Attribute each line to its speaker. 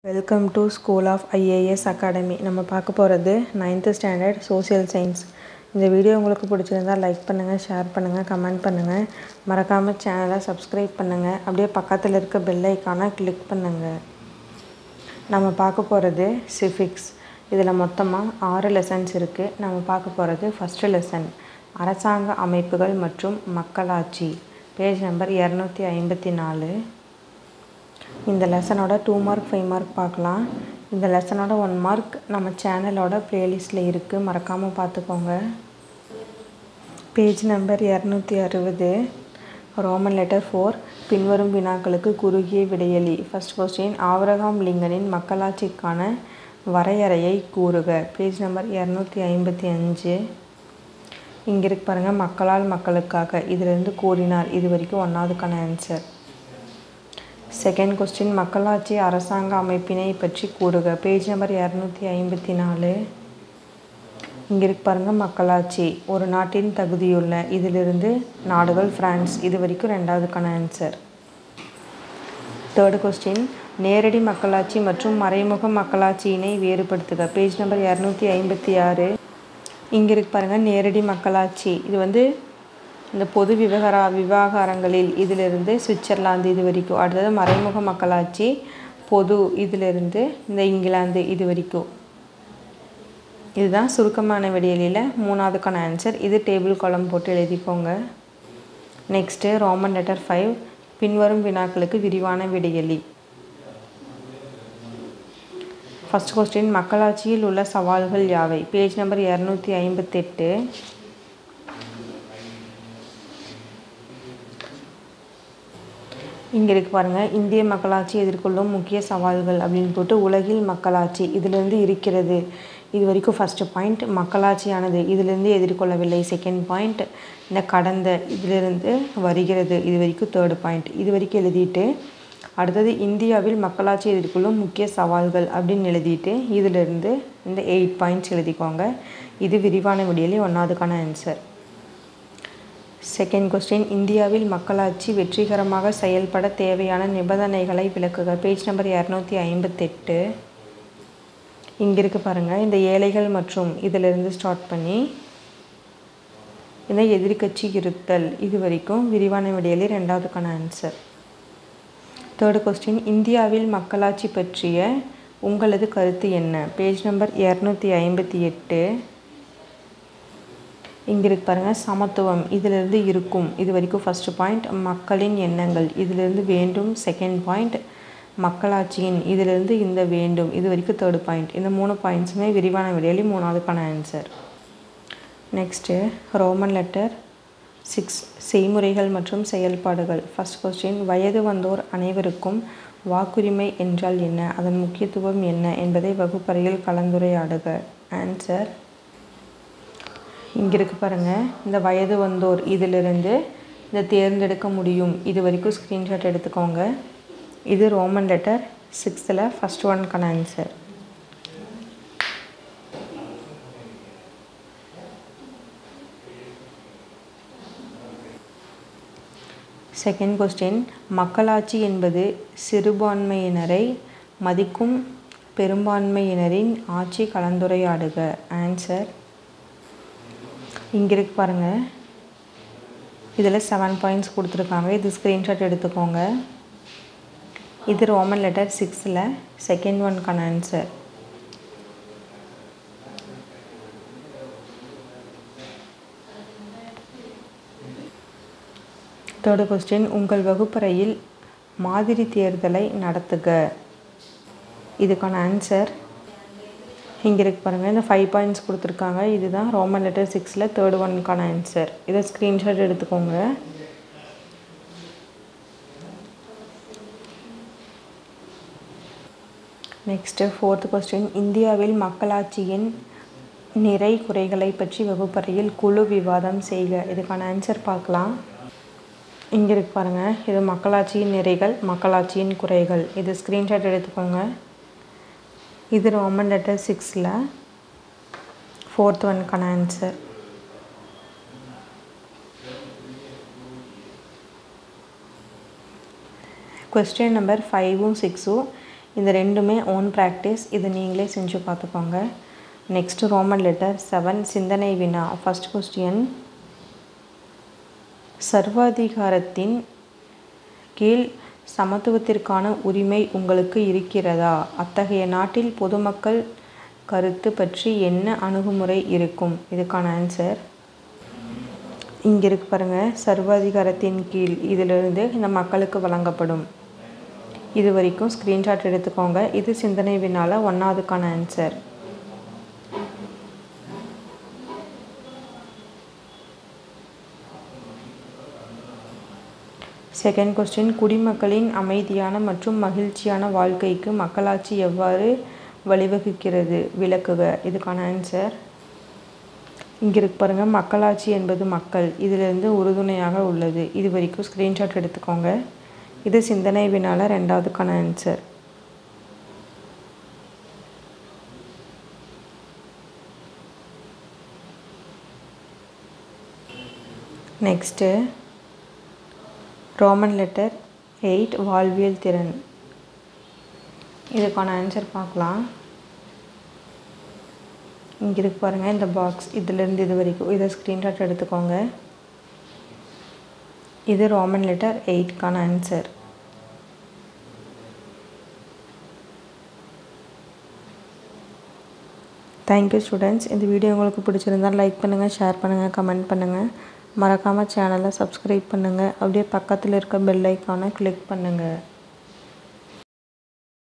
Speaker 1: Welcome to school of IAS academy. நம்ம பார்க்க போகிறது 9th ஸ்டாண்டர்ட் சோஷியல் சயின்ஸ். இந்த வீடியோ உங்களுக்கு பிடிச்சிருந்தால் லைக் பண்ணுங்கள், ஷேர் பண்ணுங்கள், கமெண்ட் பண்ணுங்கள். மறக்காமல் சேனலை சப்ஸ்கிரைப் பண்ணுங்கள். அப்படியே பக்கத்தில் இருக்க பெல் ஐக்கானை கிளிக் பண்ணுங்கள். நம்ம பார்க்க போகிறது சிவிக்ஸ். இதில் மொத்தமாக 6 லெசன்ஸ் இருக்குது. நம்ம பார்க்க போகிறது ஃபஸ்ட்டு லெசன் அரசாங்க அமைப்புகள் மற்றும் மக்களாட்சி. Page number 254. இந்த லெசனோட 2 மார்க் 5 மார்க் பார்க்கலாம். இந்த லெசனோட 1 மார்க் நம்ம சேனலோட ப்ளேலிஸ்ட்டில் இருக்குது, மறக்காமல் பார்த்துக்கோங்க. Page number 260. Roman letter 4. பின்வரும் வினாக்களுக்கு குறுகிய விடையளி. ஃபர்ஸ்ட் கொஸ்டின், ஆபிரகாம் லிங்கனின் மக்களாட்சிக்கான வரையறையை கூறுக. Page number 255. இங்கே இருக்கு பாருங்கள், மக்களால் மக்களுக்காக. இதிலிருந்து கூறினார். இது வரைக்கும் 1வதுக்கான ஆன்சர். செகண்ட் கொஸ்டின், மக்களாட்சி அரசாங்க அமைப்பினை பற்றி கூறுக. Page number 254. இங்கே இருக்கு பாருங்கள், மக்களாட்சி ஒரு நாட்டின் தகுதியுள்ள. இதிலிருந்து நாடுகள் பிரான்ஸ். இது வரைக்கும் 2வதுக்கான ஆன்சர். தேர்டு கொஸ்டின், நேரடி மக்களாட்சி மற்றும் மறைமுக மக்களாட்சியினை வேறுபடுத்துக. Page number 256. இங்கே இருக்கு பாருங்கள், நேரடி மக்களாட்சி. இது இந்த பொது விவகாரங்களில். இதிலிருந்து சுவிட்சர்லாந்து இது வரைக்கும். அடுத்தது மறைமுக மக்களாட்சி பொது. இதிலிருந்து இந்த இங்கிலாந்து இது வரைக்கும். இதுதான் சுருக்கமான விடையலில் 3வதுக்கான ஆன்சர். இது டேபிள் காலம் போட்டு எழுதிக்கோங்க. Next roman letter 5. பின்வரும் வினாக்களுக்கு விரிவான விடையளி. ஃபர்ஸ்ட் கொஸ்டின், மக்களாட்சியில் உள்ள சவால்கள் யாவை. Page number 258. இங்கே இருக்கு பாருங்கள், இந்திய மக்களாட்சி எதிர்கொள்ளும் முக்கிய சவால்கள் அப்படின்னு போட்டு உலகில் மக்களாட்சி இதிலிருந்து இருக்கிறது. இது வரைக்கும் ஃபஸ்ட்டு பாயிண்ட். மக்களாட்சியானது இதிலிருந்து எதிர்கொள்ளவில்லை. செகண்ட் பாயிண்ட், இந்த கடந்த இதிலிருந்து வருகிறது. இது வரைக்கும் தேர்டு பாயிண்ட். இது வரைக்கும் எழுதிட்டு அடுத்தது இந்தியாவில் மக்களாட்சி எதிர்கொள்ளும் முக்கிய சவால்கள் அப்படின்னு எழுதிட்டு இதிலிருந்து இந்த 8 பாயிண்ட்ஸ் எழுதிக்கோங்க. இது விரிவான விடையளி 1வதுக்கான ஆன்சர். செகண்ட் கொஸ்டின், இந்தியாவில் மக்களாட்சி வெற்றிகரமாக செயல்பட தேவையான நிபந்தனைகளை விளக்குக. Page number 258. இங்கே இருக்கு பாருங்கள், இந்த ஏழைகள் மற்றும் இதிலிருந்து ஸ்டார்ட் பண்ணி இந்த எதிர்கட்சி இருத்தல் இது வரைக்கும் விரிவான விடையளி 2வதுக்கான ஆன்சர். தேர்டு கொஸ்டின், இந்தியாவில் மக்களாட்சி பற்றிய உங்களது கருத்து என்ன. Page number 258. இங்கே இருக்கு பாருங்கள், சமத்துவம் இதிலிருந்து இருக்கும். இது வரைக்கும் ஃபஸ்ட்டு பாயிண்ட். மக்களின் எண்ணங்கள் இதிலிருந்து வேண்டும். Second point. மக்களாட்சியின் இதிலிருந்து இந்த வேண்டும். இது வரைக்கும் தேர்டு பாயிண்ட். இந்த 3 பாயிண்ட்ஸுமே விரிவான விடையளி 3வதுக்கான ஆன்சர். Next roman letter 6. செய்முறைகள் மற்றும் செயல்பாடுகள். ஃபர்ஸ்ட் கொஸ்டின், வயது வந்தோர் அனைவருக்கும் வாக்குரிமை என்றால் என்ன, அதன் முக்கியத்துவம் என்ன என்பதை வகுப்பறையில் கலந்துரையாடுக. ஆன்சர் இங்கே இருக்கு பாருங்கள், இந்த வயது வந்தோர் இதிலிருந்து இந்த தேர்ந்தெடுக்க முடியும். இது வரைக்கும் ஸ்க்ரீன்ஷாட் எடுத்துக்கோங்க. இது ரோமன் லெட்டர் 6ல் ஃபஸ்ட் ஒன்க்கான ஆன்சர். செகண்ட் கொஸ்டின், மக்களாட்சி என்பது சிறுபான்மையினரை மதிக்கும் பெரும்பான்மையினரின் ஆட்சி. கலந்துரையாடுக. ஆன்சர் இங்கே இருக்கு பாருங்கள், இதில் 7 பாயிண்ட்ஸ் கொடுத்துருக்காங்க. இது ஸ்க்ரீன்ஷாட் எடுத்துக்கோங்க. இது ரோமன் லெட்டர் 6ல் செகண்ட் ஒன்க்கான ஆன்சர். தேர்டு கொஸ்டின், உங்கள் வகுப்பறையில் மாதிரி தேர்தலை நடத்துக. இதுக்கான ஆன்சர் இங்கே இருக்கு பாருங்கள், இந்த 5 பாயிண்ட்ஸ் கொடுத்துருக்காங்க. இதுதான் ரோமன் லெட்டர் 6ல் தேர்ட் ஒன்க்கான ஆன்சர். இதை ஸ்க்ரீன்ஷாட் எடுத்துக்கோங்க. நெக்ஸ்ட்டு ஃபோர்த் கொஸ்டின், இந்தியாவில் மக்களாட்சியின் நிறை குறைகளை பற்றி வகுப்பறையில் குழு விவாதம் செய்க. இதுக்கான ஆன்சர் பார்க்கலாம். இங்கே இருக்கு பாருங்கள், இது மக்களாட்சியின் நிறைகள், மக்களாட்சியின் குறைகள். இது ஸ்க்ரீன்ஷாட் எடுத்துக்கோங்க. இது ரோமன் லெட்டர் 6ல் ஃபோர்த் ஒன்க்கான ஆன்சர். கொஸ்டின் நம்பர் 5ம் 6ம் இந்த ரெண்டுமே ஓன் ப்ராக்டிஸ். இது நீங்களே செஞ்சு பார்த்துக்கோங்க. நெக்ஸ்ட்டு ரோமன் லெட்டர் 7 சிந்தனை வினா. ஃபஸ்ட் கொஸ்டின், சர்வாதிகாரத்தின் கீழ் சமத்துவத்திற்கான உரிமை உங்களுக்கு இருக்கிறதா? அத்தகைய நாட்டில் பொதுமக்கள் கருத்து பற்றி என்ன அணுகுமுறை இருக்கும்? இதுக்கான ஆன்சர் இங்கே இருக்கு பாருங்கள். சர்வாதிகாரத்தின் கீழ் இதிலிருந்து இந்த மக்களுக்கு வழங்கப்படும். இது வரைக்கும் ஸ்க்ரீன்ஷாட் எடுத்துக்கோங்க. இது சிந்தனை வினால 1ஆவதுக்கான ஆன்சர். செகண்ட் கொஸ்டின், குடிமக்களின் அமைதியான மற்றும் மகிழ்ச்சியான வாழ்க்கைக்கு மக்களாட்சி எவ்வாறு வழிவகுக்கிறது? விளக்குக. இதுக்கான ஆன்சர் இங்கே இருக்கு பாருங்கள். மக்களாட்சி என்பது மக்கள் இதிலிருந்து உறுதுணையாக உள்ளது. இது வரைக்கும் ஸ்க்ரீன்ஷாட் எடுத்துக்கோங்க. இது சிந்தனை வினால 2ஆவதுக்கான ஆன்சர். நெக்ஸ்ட்டு ரோமன் லெட்டர் 8 வாழ்வியல் திறன். இதுக்கான ஆன்சர் பார்க்கலாம். இங்கே இருக்கு பாருங்கள் இந்த பாக்ஸ். இதிலேருந்து இது வரைக்கும் இதை ஸ்க்ரீன்ஷாட் எடுத்துக்கோங்க. இது ரோமன் லெட்டர் 8க்கான ஆன்சர். Thank you students. இந்த வீடியோ உங்களுக்கு பிடிச்சிருந்தால் லைக் பண்ணுங்கள், ஷேர் பண்ணுங்கள், கமெண்ட் பண்ணுங்கள். மறக்காமல் சேனலை சப்ஸ்கிரைப் பண்ணுங்கள். அப்படியே பக்கத்தில் இருக்க பெல் ஐக்கானை கிளிக் பண்ணுங்கள்.